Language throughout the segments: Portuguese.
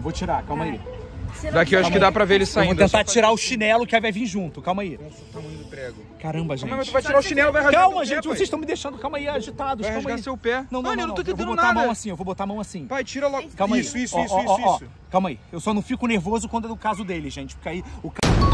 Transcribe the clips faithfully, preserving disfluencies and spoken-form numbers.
vou tirar, calma aí. Daqui eu acho que dá pra ver ele saindo. Eu vou tentar tirar o chinelo que vai vir junto, calma aí. Nossa, o tamanho do prego. Caramba, gente. Mas tu vai tirar o chinelo, vai rasgar Calma, teu gente, pé, vocês estão me deixando, calma aí, agitados, vai calma rasgar aí. seu pé. Não, não, Mano, não, eu não tô eu vou entendendo botar nada. a mão assim, eu vou botar a mão assim. Pai, tira logo. Calma isso, aí. isso, ó, isso, ó, isso, ó, isso. ó. Calma aí, eu só não fico nervoso quando é do caso dele, gente, porque aí o...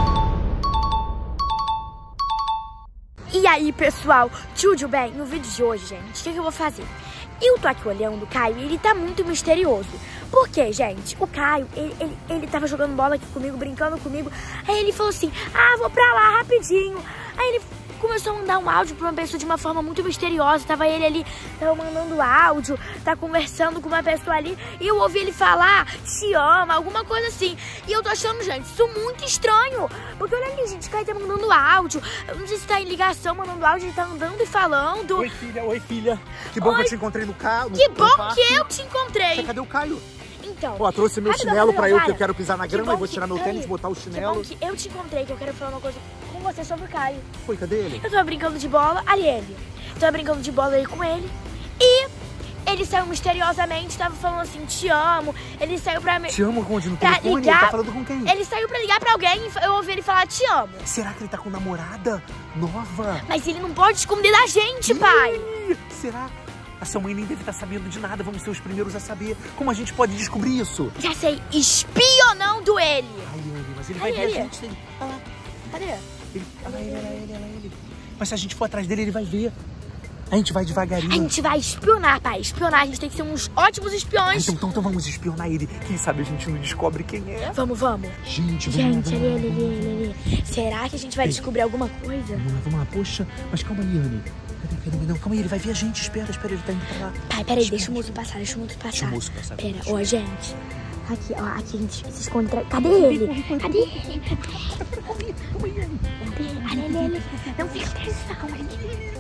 E aí, pessoal, tudo bem? No vídeo de hoje, gente, o que, que eu vou fazer? Eu tô aqui olhando o Caio e ele tá muito misterioso. Por quê, gente? O Caio, ele, ele, ele tava jogando bola aqui comigo, brincando comigo. Aí ele falou assim, ah, vou pra lá rapidinho. Aí ele começou a mandar um áudio pra uma pessoa de uma forma muito misteriosa. Tava ele ali, tava mandando áudio, tá conversando com uma pessoa ali. E eu ouvi ele falar, te ama, alguma coisa assim. E eu tô achando, gente, isso muito estranho. Porque olha ali, gente, o Caio tá mandando áudio. Eu não sei se tá em ligação, mandando áudio, ele tá andando e falando. Oi, filha, oi, filha. Que bom Oi. que eu te encontrei no carro. Que bom que eu te encontrei. Cadê o Caio? Então, Ó, trouxe meu rapidão, chinelo rapidão, pra eu, para. que eu quero pisar na Que grama bom e vou que- tirar meu peraí. tênis, botar o Que chinelo. bom que eu te encontrei, que eu quero falar uma coisa com você sobre o Caio. Foi, cadê ele? Eu tava brincando de bola, ali ele. Eu tava brincando de bola aí com ele. E ele saiu misteriosamente, tava falando assim, te amo. Ele saiu pra me... Te amo onde? No Pra telefone? ligar- Ele tá falando com quem? Ele saiu pra ligar pra alguém e eu ouvi ele falar, te amo. Será que ele tá com namorada nova? Mas ele não pode esconder da gente, pai. Ih, será? A sua mãe nem deve estar sabendo de nada, vamos ser os primeiros a saber. Como a gente pode descobrir isso? Já sei, espionando ele. Ai, Anny, mas ele Ai, vai ver ele. a gente. Ele... Ah, lá. Cadê? Ele... Ah, lá, ele, lá, ele, lá, ele. Mas se a gente for atrás dele, ele vai ver. A gente vai devagarinho. A gente vai espionar, pai. Espionar, a gente tem que ser uns ótimos Ah, espiões. então, então, então vamos espionar ele. Quem sabe a gente não descobre quem é. Vamos, vamos. Gente, vamos Gente, lá, ali, vamos ali, lá, vamos lá. ali, ali, ali. Será que a gente vai descobrir alguma coisa? Vamos lá, vamos lá. Poxa, mas calma aí, Anny. Cadê, cadê? Não, calma aí, ele vai ver a gente. Espera, espera, ele tá indo pra lá. Pai, peraí, deixa o moço passar, deixa o moço passar. Deixa o moço passar. Pera, ó, gente. Aqui, ó, aqui a gente se esconde atrás. Cadê ele? Cadê ele? Cadê ele? Ali, ali, ali. Não fica atrás, calma aí.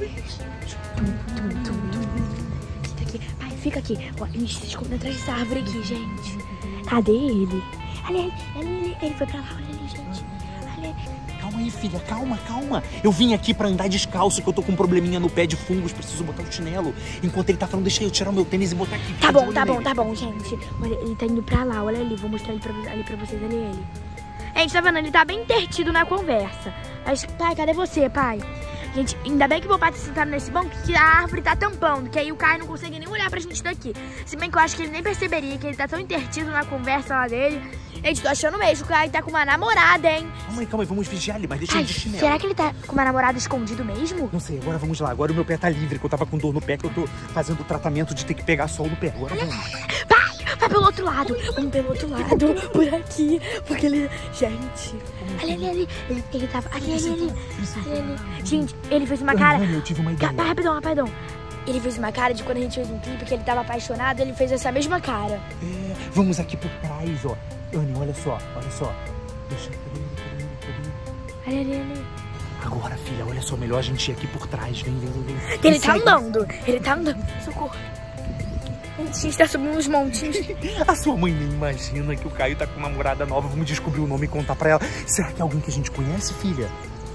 Tum, tum, tum, tum. Fica aqui. Pai, fica aqui. Ó, a gente se esconde atrás dessa árvore aqui, gente. Cadê ele? Ali, ali, ali, ali. Ele foi pra lá, olha ali, gente. Ali. Calma aí, filha, calma, calma. Eu vim aqui pra andar descalço, que eu tô com um probleminha no pé de fungos, preciso botar o chinelo. Enquanto ele tá falando, deixa eu tirar o meu tênis e botar aqui. Tá Fica de bom, olho tá bom, nele. tá bom, gente. Olha, ele tá indo pra lá, olha ali. Vou mostrar ele pra, ali pra vocês, ali ele. Gente, tá vendo? Ele tá bem intertido na conversa. Mas, pai, cadê você, pai? Gente, ainda bem que meu pai tá sentado nesse banco, que a árvore tá tampando, que aí o Caio não consegue nem olhar pra gente daqui. Se bem que eu acho que ele nem perceberia, que ele tá tão intertido na conversa lá dele. Gente, tô achando mesmo que o Caio tá com uma namorada, hein? Calma aí, calma aí, vamos vigiar ele, mas deixa Ai, ele de chinelo. será que ele tá com uma namorada escondido mesmo? Não sei, agora vamos lá. Agora o meu pé tá livre, que eu tava com dor no pé, que eu tô fazendo o tratamento de ter que pegar sol no pé. Agora vamos. Vai, vai pelo outro lado. Vamos pelo outro lado, por aqui. Porque ele... Gente... Ali, ali, ali. Ele, ele tava... Ali, ali, ali. Ali, ali. Gente, ele fez uma cara... Anny, eu tive uma ideia. Ca- Rapidão, rapidão. Ele fez uma cara de quando a gente fez um clipe que ele tava apaixonado, ele fez essa mesma cara. É, vamos aqui por trás, ó. Anny, olha só, olha só. Deixa, cadê ele, cadê ele, cadê ele? Ali, ali, ali. Agora, filha, olha só, melhor a gente ir aqui por trás. Vem, vem, vem, vem. Ele Sai, tá andando, ele tá andando. Socorro. Gente, a gente tá subindo uns montinhos. A sua mãe nem imagina que o Caio tá com uma namorada nova. Vamos descobrir o nome e contar pra ela. Será que é alguém que a gente conhece, filha?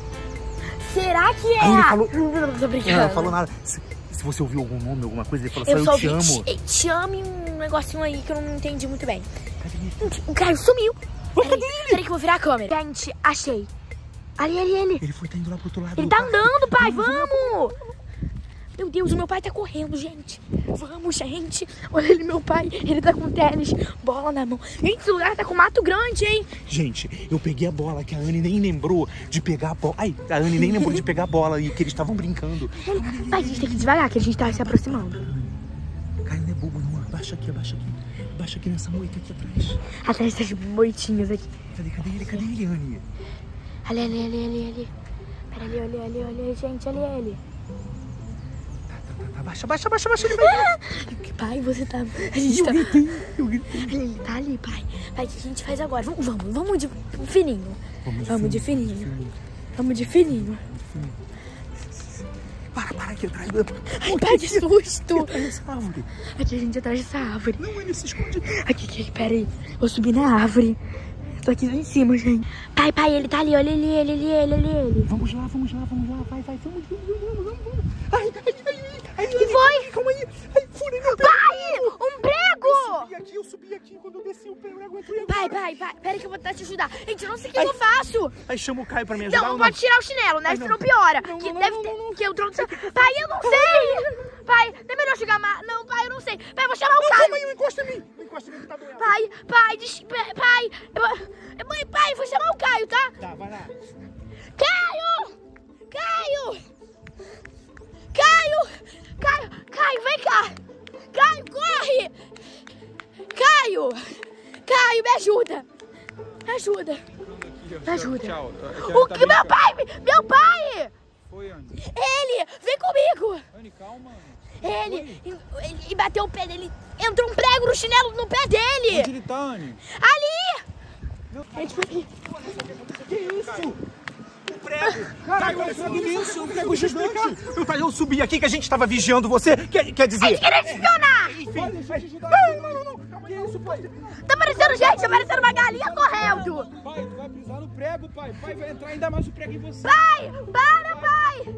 Será que é? Aí ele falou... Não, não, não, tô brincando. Não, não falou nada. Se, se você ouviu algum nome, alguma coisa, ele falou só, Eu eu, só te ouvi amo. te, te amo e um negocinho aí que eu não entendi muito bem. Cadê ele? O Caio sumiu. Ué, cadê Peraí, peraí que eu vou virar a câmera. Gente, achei. Ali, ali, ali. Ele foi, tá indo lá pro outro lado. Ele do tá parque. andando, pai, Vamos, vamos. vamos! Meu Deus, o meu pai tá correndo, gente. Vamos, gente. Olha ele, meu pai. Ele tá com tênis, bola na mão. Gente, esse lugar tá com mato grande, hein? Gente, eu peguei a bola, que a Anny nem lembrou de pegar a bola. Ai, a Anny nem lembrou de pegar a bola e que eles estavam brincando. Pai, a gente tem que ir devagar, que a gente tá se aproximando. Caio não é bobo, não. Abaixa aqui, abaixa aqui. Abaixa aqui nessa moita aqui atrás. Atrás dessas moitinhas aqui. Cadê, cadê ele? Cadê ele, Anny? Ali, ali, ali, ali, ali. Pera ali, ali, ali, ali, gente, ali, ali. Tá, tá, tá. Abaixa, abaixa, abaixa, abaixa. Ele vai. Pai, você tá... A gente Eu tá... gritei, eu gritei. Ele tá ali, pai. Pai, o que a gente faz agora? Vamos, vamos, vamos de fininho. Vamos de Vamos de fininho, fininho. Vamos de fininho. Para, para aqui atrás. Ai, pai, que susto. Atrás dessa árvore. Aqui a gente atrás dessa árvore. Não, ele se esconde. Aqui, aqui, pera aí. Vou subir na árvore. Tô aqui lá em cima, gente. Pai, pai, ele tá ali, olha ele, ele, ele, ele, ele, ele. Vamos lá, vamos lá, vamos lá. Vai, vai, vamos, vamos, vamos, vamos, vamos. Ai, ai, ai, ai. Que foi? Calma aí. Ai, furei meu pé. Pai, um prego! subi aqui, eu subi aqui. Quando eu desci o prego, entrei. Pai, pai, pai, pera que eu vou tentar te ajudar. Gente, eu não sei o que, que eu faço. Aí chama o Caio pra me ajudar. Não, não ou pode tirar o chinelo, né? Ai, Senão não. piora. Não, que não, deve não, ter... não, não. Que eu trouxe... Pai, eu não sei. Pai, é melhor jogar mais. Não, pai, eu não sei. Pai, eu vou chamar o Não, Caio. calma aí, não encosta em mim. Não encosta em mim que tá doendo. Pai, pai, des... pai. Eu... Mãe, pai, vou chamar o Caio, tá? Tá, vai lá. Caio! Caio! Caio! Caio! Caio, vem cá! Caio, corre! Caio! Caio, me ajuda! Me ajuda! Me ajuda! Tchau. O que? Meu pai! Meu pai! Foi, Anny. Ele! Vem comigo! Anny, calma, Anny. Ele, ele, ele bateu o pé dele. Entrou um prego no chinelo no pé dele. Onde ele tá, Anny? Ali! Gente, Que isso? O prego. Caralho, olha só isso. O prego gigante. Eu, tá, eu subi aqui que a gente tava vigiando você. Quer, quer dizer... ele queria te espionar! Enfim, deixa eu te ajudar. Não, não, não, não. Calma, que isso, pai? Tá parecendo gente, tá parecendo uma galinha correndo. Pai, tu vai pisar no prego, pai. Pai, vai entrar ainda mais o prego em você. Pai, para, pai!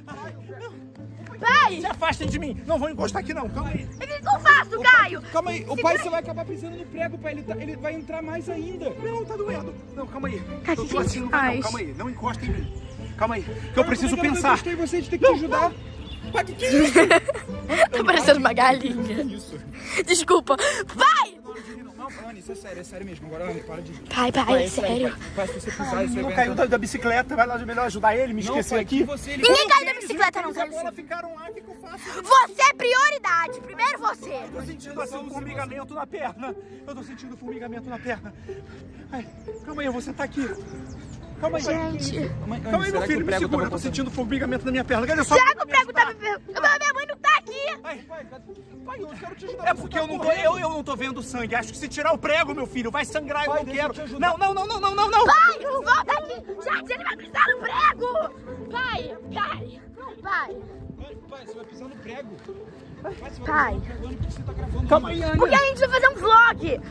Pai! Se afastem de mim. Não vou encostar aqui, não. Calma aí. O que que eu faço, Caio? Calma aí, o pai, você vai acabar pisando no prego, pai. Ele, tá, ele vai entrar mais ainda. Não, tá doendo. Não, calma aí. Cara, Eu que tô que assim, não a vai gente não. faz? Calma aí. Não encosta em mim. Calma aí. Que eu preciso Como é que pensar. Eu gostei de você de ter que te ajudar. Pai, que que é isso? Tá parecendo uma galinha. Isso. Desculpa. Pai! Não, Anny, isso é sério, é sério mesmo. Agora, Anny, para de... Pai, pai, Pai, é sério. Pai, pai, se você pisar, isso aí Não vai caiu entrar. da, da bicicleta. Vai lá, melhor ajudar ele, me Não, esquecer pai, aqui. que você... Ele... Ninguém caiu da Eles- bicicleta, não, eles sabe? agora ficaram lá. O que, que eu faço? Você é prioridade. Primeiro você. Tô sentindo assim um formigamento na perna. Eu tô sentindo formigamento na perna. Ai, calma aí, eu vou sentar aqui. Calma aí. Gente. Mãe, Calma aí, meu filho, me segura. Eu tô sentindo formigamento na minha perna. Olha só. Será que o prego tá me perguntando? Minha mãe não tá aqui. Ai, Pai, pai, eu quero te ajudar. é porque eu não, tô, eu, eu não tô vendo sangue. Acho que se tirar o prego, meu filho, vai sangrar. Eu Pai, não deixa eu quero. te ajudar. Não, não, não, não, não, não, não. Pai, não volta aqui. Gente, ele vai pisar no prego. Pai, pai, pai. Pai, você vai pisar no prego. Pai, você vai Pai. pisar no prego, Anny, porque você tá gravando. Calma aí, Anny. Porque a gente vai fazer um vlog.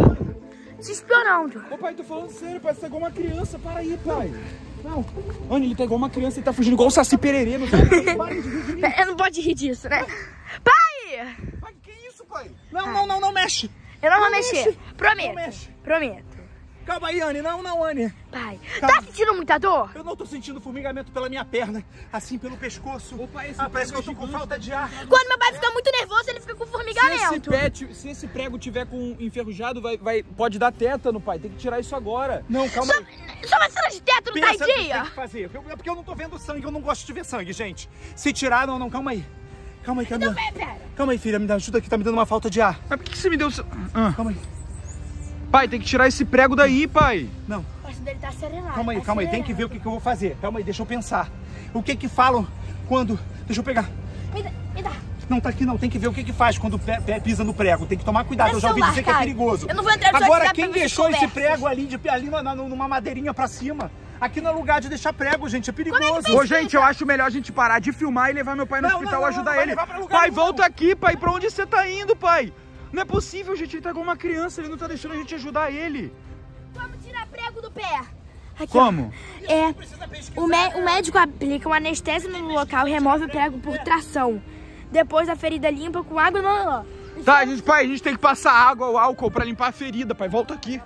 Te espionando. Ô, pai, tô falando sério, pai. Você tá igual uma criança. Para aí, pai. Não. Anny, ele tá igual uma criança. Ele tá fugindo igual o Saci Pererê. Não sabe? Para de rir de mim. Eu não pode rir disso, né? Pai! Pai, que isso, pai? Não, não, não, não mexe. Eu não vou Não mexer. mexe. Prometo. Não mexe. Prometo. Calma aí, Anny. Não, não, Anny. Pai, Calma. tá sentindo muita dor? Eu não tô sentindo formigamento pela minha perna, assim pelo pescoço. Ô, pai, esse ah, parece que prego eu tô é com gigante. falta de ar. Quando meu pai fica muito nervoso, ele fica com Se esse, formigamento. pé, ti- se esse prego tiver com enferrujado, vai, vai, pode dar tétano, pai. Tem que tirar isso agora. Não, calma Sua, aí. sua vacina de teto não tá em Pensa no que dia? tem que fazer. Eu- É porque eu não tô vendo sangue, eu não gosto de ver sangue, gente. Se tirar, não, não, calma aí. Calma aí, Camila. Então, pera, pera. Calma aí, filha, me dá ajuda aqui, tá me dando uma falta de ar. Mas por que que você me deu... seu- Ah. Calma aí. Pai, tem que tirar esse prego daí, pai. Não, O coração dele tá acelerado. calma aí, tá calma aí. Tem que ver o que, que eu vou fazer. Calma aí, deixa eu pensar. O que que falam quando... Deixa eu pegar. Me dá, me dá. Não, tá aqui não. Tem que ver o que que faz quando pé, pé pisa no prego. Tem que tomar cuidado. Dá Eu já ouvi celular, dizer que é cara. perigoso. Eu não vou entrar no seu Agora, WhatsApp quem pra ver deixou esse conversas. prego ali, de, ali na- na- numa madeirinha pra cima? Aqui não é lugar de deixar prego, gente. É perigoso. Ô, gente, eu acho melhor a gente parar de filmar e levar meu pai no Não, hospital não, não, ajudar não vai ele. levar pra lugar Pai, nenhum. volta aqui, pai. Pra onde você tá indo, pai? Não é possível, gente. Ele tá igual uma criança. Ele não tá deixando a gente ajudar ele. Como tirar prego do pé? Aqui, Como? ó. É, o, mé- o médico aplica um anestésico no local e remove o prego por tração. Depois a ferida limpa com água e não. Tá, gente, pai, a gente tem que passar água ou álcool pra limpar a ferida, pai. Volta aqui.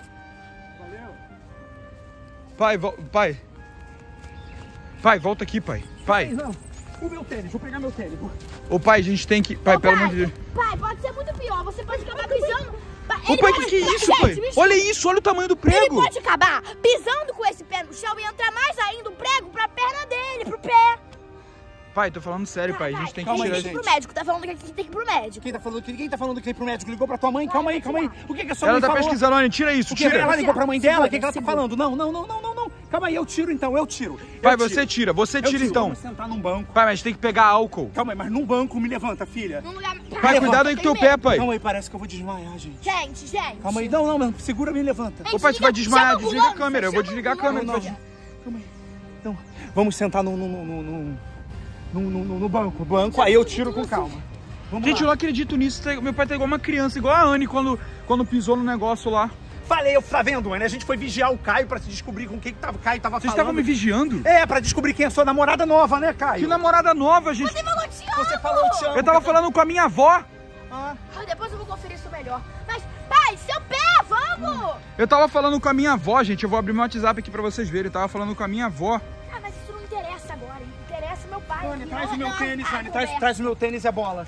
Pai, vo... pai. Pai, volta aqui, pai. Pai. Não, o meu tênis. Vou pegar meu tênis. Ô, pai, a gente tem que... Pai, Ô, pelo pai, amor de Deus. Pai, pode ser muito pior. Você pode acabar pisando. Pai, Ô, ele pai, pode- que que é isso, Gente, pai? me Olha isso, olha o tamanho do Ele prego. pode acabar pisando com esse pé no chão e entrar mais ainda o prego pra perna dele, pro pé. Pai, tô falando sério, pai. A gente tem que calma aí, tirar tem que ir isso. pro médico. Tá falando que aqui tem que ir pro médico. Quem tá falando que, quem tá falando que tem pro médico? Ligou pra tua mãe? Calma aí, calma aí. O que que a sua Ela mãe tá falou? pesquisando, olha, tira isso, O que? Ela tira. ligou pra mãe dela? Segura, O que que ela tá segura. falando? Não, não, não, não, não, não. Calma aí, eu tiro então, eu tiro. Eu Pai, tiro. você tira, você Eu tira tiro. então. Vamos sentar num banco. Pai, mas tem que pegar álcool. Calma aí, mas num banco me levanta, filha. Num lugar... Pai, cuidado aí com teu pé, pai. Calma aí, parece que eu vou desmaiar, gente. Gente, gente. Calma aí, não, não, não, segura, me levanta. Ô, pai, você vai desmaiar, Chama a desliga a ambulância, câmera. Eu vou chama desligar a ambulância. câmera. Não, tu não, vai- calma aí. Então, vamos sentar no, no, no, no, no, no, no, no banco, banco, aí eu tiro com calma. Vamos Gente, eu lá. não acredito nisso. Meu pai tá igual uma criança, igual a Anny quando, quando pisou no negócio lá. Falei, eu tá vendo, Anny? A gente foi vigiar o Caio pra se descobrir com quem que tava, o Caio tava Vocês falando. estavam me vigiando? É, pra descobrir quem é sua namorada nova, né, Caio? Que namorada nova, gente. Você falou te amo. Você falou, eu te amo. Eu tava falando com a minha avó. Ah, Ah, depois eu vou conferir isso melhor. melhor. Mas, pai, seu pé, vamos! Eu tava falando com a minha avó, gente. Eu vou abrir meu WhatsApp aqui pra vocês verem. Eu tava falando com a minha avó. Ah, mas isso não interessa agora, hein? Interessa meu pai. Anne, aqui. traz Não, o meu não, tênis, ah, Anne. Traz, conversa. traz o meu tênis e a bola.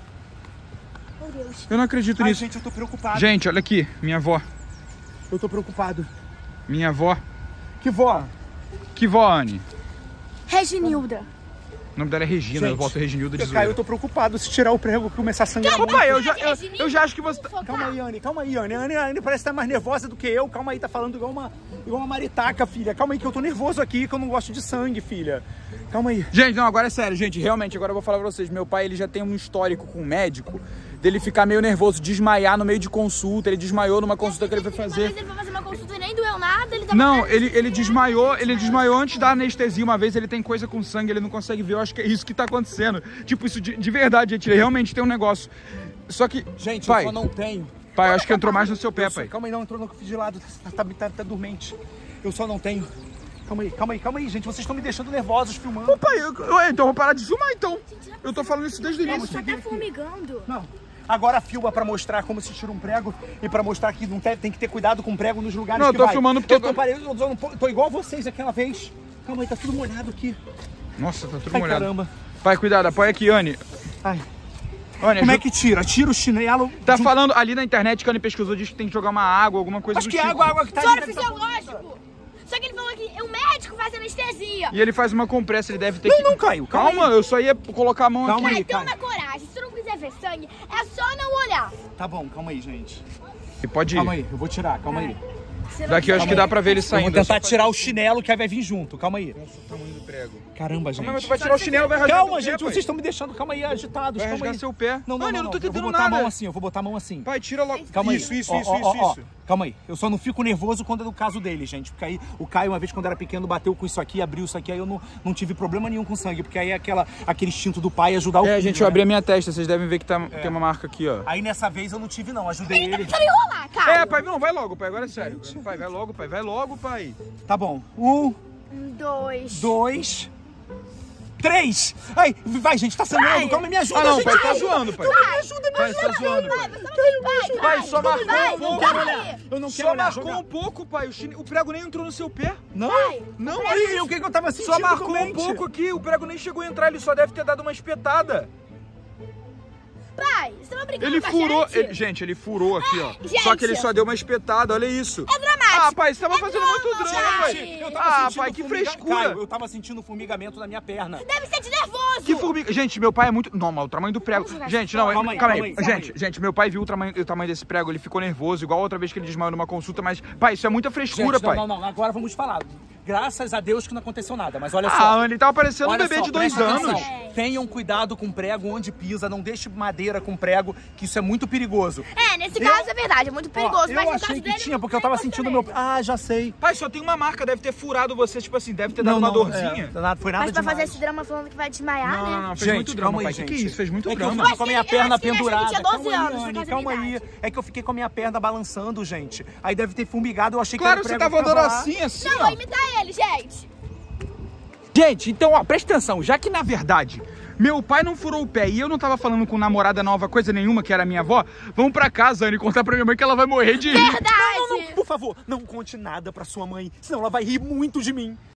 Meu Deus. Eu não acredito Ai, nisso. gente, eu tô preocupado. Gente, olha aqui. Minha avó. Eu tô preocupado. Minha avó. Que vó? Que vó, Anne? Reginilda. O nome dela é Regina. Eu volto Reginilda de Caio, zoeira. eu tô preocupado se tirar o prego e começar a sangrar. Ô, pai, eu já, eu, Reginilda, eu já acho que você tá... focar. Calma aí, Anne, calma aí, Anne. Anne, Anne parece estar mais nervosa do que eu. Calma aí, tá falando igual uma, igual uma maritaca, filha. Calma aí, que eu tô nervoso aqui, que eu não gosto de sangue, filha. Calma aí. Gente, não, agora é sério, gente. Realmente, agora eu vou falar pra vocês. Meu pai, ele já tem um histórico com o médico dele ficar meio nervoso, desmaiar no meio de consulta. Ele desmaiou numa consulta que ele foi Uma fazer. vez ele foi fazer uma consulta e nem doeu nada, ele tava Não, até- ele, ele desmaiou, ele desmaiou antes da anestesia. Uma vez ele tem coisa com sangue, ele não consegue ver. Eu acho que é isso que tá acontecendo. Tipo, isso de, de verdade, gente. Ele realmente tem um negócio. Só que, Gente, pai, eu só não tenho. pai, eu acho que entrou mais no seu pé, pai. Calma aí, não, entrou no de lado. Tá, tá, tá, tá dormente. Eu só não tenho. Calma aí, calma aí, calma aí, gente. Vocês estão me deixando nervosos filmando. Ô, pai, eu, eu- então eu vou parar de filmar, então. Eu tô falando isso desde o Ele início. só tá formigando. Não. Agora filma pra mostrar como se tira um prego e pra mostrar que não tem, tem que ter cuidado com prego nos lugares Não, eu que tô vai. filmando porque eu eu tô, tô- pare- eu tô, eu tô- tô igual vocês aquela vez. Calma aí, tá tudo molhado aqui. Nossa, tá tudo Ai, molhado. caramba. Pai, cuidado, apoia aqui, Anne. Ai. Anne, Como é ajuda- que tira? Tira o chinelo. Tá de um- falando ali na internet que a Anne pesquisou, diz que tem que jogar uma água, alguma coisa Acho do que tipo. água, água que tá Soro ali. fisiológico. Só que ele falou que o médico faz anestesia. E ele faz uma compressa, ele deve ter Não, que... não, Caio, calma Calma, aí. eu só ia colocar a mão Calma aqui. aí. Então, calma. na coragem, se tu não quiser ver sangue, é só não olhar. Tá bom, calma aí, gente. E pode ir. Calma aí, eu vou tirar, calma aí. Se não Daqui eu acho quiser- que dá pra ver ele Eu saindo. vou tentar é só tirar o chinelo que aí vai vir junto. Calma aí. fazer o tamanho do prego. Caramba, Mas tu gente. vai tirar o chinelo, vai rasgar Calma, teu gente, pé, pai. vocês estão me deixando, calma aí, agitados. Vai Calma rasgar aí. seu pé. Não, não, Anne, não, eu não tô Eu vou entendendo botar a nada. mão assim, eu vou botar a mão assim. Pai, tira logo. Calma aí. Isso, isso, Ó, isso, ó, isso, ó, ó. isso. Calma aí. Eu só não fico nervoso quando é do caso dele, gente. Porque aí o Caio, uma vez quando era pequeno, bateu com isso aqui, abriu isso aqui, aí eu não, não tive problema nenhum com sangue. Porque aí é aquela, aquele instinto do pai ajudar o É, filho, gente, eu né? abri a minha testa, vocês devem ver que tá, tem uma marca aqui, ó. Aí nessa vez eu não tive, não. Ajudei Ele tá ele. tentando enrolar, cara. É, pai, não, vai logo, pai, agora é sério. Pai, vai logo, pai, vai logo, pai. Tá bom. Um, Um, dois. dois, três. Ai, vai, gente, tá sangrando. Vai. Calma, me ajuda, Ah, não, gente. pai, tá zoando, pai. Me ajuda, me Pai, ajuda. tá zoando, pai. Vai, você não tem pai. Pai, só marcou vai, um pouco. quero vai. olhar. Eu não quero Só olhar. marcou jogar. um pouco, pai. O, chine... o prego nem entrou no seu pé. Não? Vai. Não, Aí, o que que eu tava sentindo? Só marcou um doente? pouco aqui. O prego nem chegou a entrar, ele só deve ter dado uma espetada. Pai, você tá brigando Ele com a furou. gente? Ele... Gente, ele furou aqui, ó. Gente. Só que ele só deu uma espetada, olha isso. É dramático. Ah, pai, você tava É fazendo drama, muito drama, gente. pai. Eu tava Ah, sentindo pai, que formiga- frescura. Caio, eu tava sentindo formigamento na minha perna. Deve ser de nervoso. Que formiga. Gente, meu pai é muito. Não, mas o tamanho do prego. Vamos jogar Gente, fora. não, Calma aí, calma calma aí. aí, calma Gente, aí. gente, meu pai viu o tamanho, o tamanho desse prego, ele ficou nervoso, igual a outra vez que ele desmaiou numa consulta, mas, pai, isso é muita frescura, Gente, não, pai. não, não, agora vamos falar. Graças a Deus que não aconteceu nada, mas olha Ah, só. Anne, tava parecendo um Olha bebê só, de dois presta anos. atenção. Tenham cuidado com prego onde pisa, não deixe madeira com prego, que isso é muito perigoso. É, nesse Eu- caso é verdade, é muito perigoso. Ó, mas eu no achei caso que dele, tinha, porque não eu tava tem sentindo também. meu... Ah, já sei. Pai, só tem uma marca, deve ter furado você, tipo assim, deve ter dado uma dorzinha. É, nada, foi nada Mas pra demais. fazer esse drama falando que vai desmaiar, Não, né? não, não, fez Gente, muito drama, calma aí, pai. gente. Que que é isso? Fez muito é que eu drama. fiquei com a minha Eu achei- perna eu achei que ele pendurada. tinha doze Calma aí, anos, por Anne, causa da calma minha aí. idade. É que eu fiquei com a minha perna balançando, gente. Aí deve ter fumigado, eu achei que Claro, era o você prego tava que andando lá. assim, assim, Não, ó. vou imitar ele, gente. Gente, então, ó, presta atenção, já que na verdade meu pai não furou o pé e eu não tava falando com namorada nova, coisa nenhuma, que era minha avó, vamos pra casa, Anne, contar pra minha mãe que ela vai morrer de rir. Verdade. Não, não, por favor, não conte nada pra sua mãe, senão ela vai rir muito de mim.